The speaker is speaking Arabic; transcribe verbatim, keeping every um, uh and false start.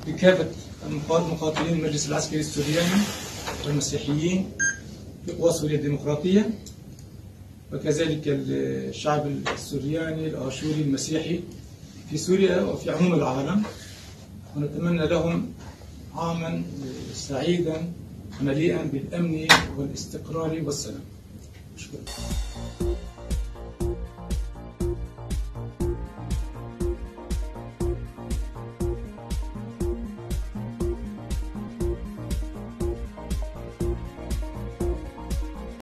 بكافة مقاتلين المجلس العسكري السورياني والمسيحيين في قوى سوريا الديمقراطية، وكذلك الشعب السورياني الآشوري المسيحي في سوريا وفي عموم العالم، ونتمنى لهم عاما سعيدا مليئا بالأمن والاستقرار والسلام. شكرا.